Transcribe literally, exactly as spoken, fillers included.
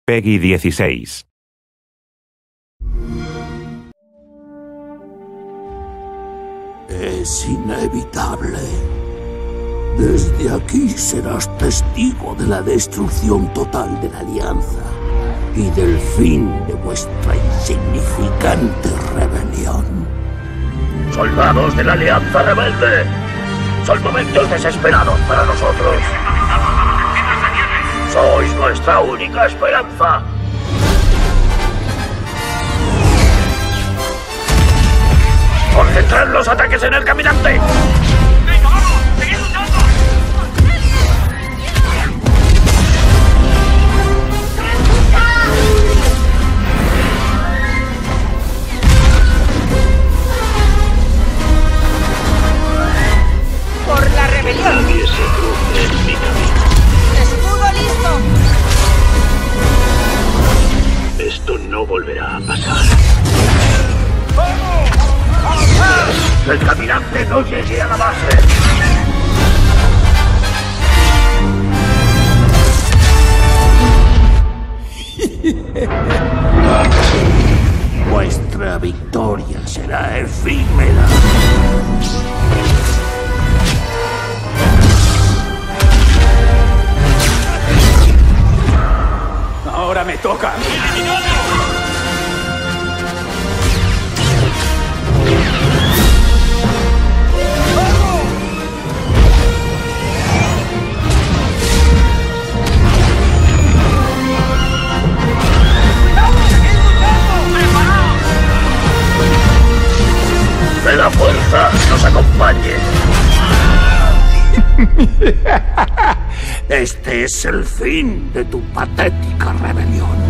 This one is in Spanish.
Peggy dieciséis. Es inevitable. Desde aquí serás testigo de la destrucción total de la Alianza y del fin de vuestra insignificante rebelión. ¡Soldados de la Alianza Rebelde! Son momentos desesperados para nosotros. ¡Sois nuestra única esperanza! ¡Concentrad los ataques en el caminante! ¡Venga, vamos! ¡Seguid luchando! ¡Por la rebelión! Nadie se cruce en mi camino. ¡Escudo listo! Esto no volverá a pasar. ¡El caminante no llegue a la base! Vuestra victoria será efímera. Ahora me toca. ¡Que la fuerza nos acompañe! Este es el fin de tu patética rebelión.